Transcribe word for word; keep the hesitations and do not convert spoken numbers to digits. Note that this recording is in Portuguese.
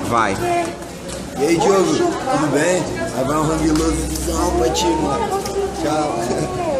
Vai. E aí, Diogo, tudo bem? Vai vai um ranguilosão pra ti, mano. Tchau.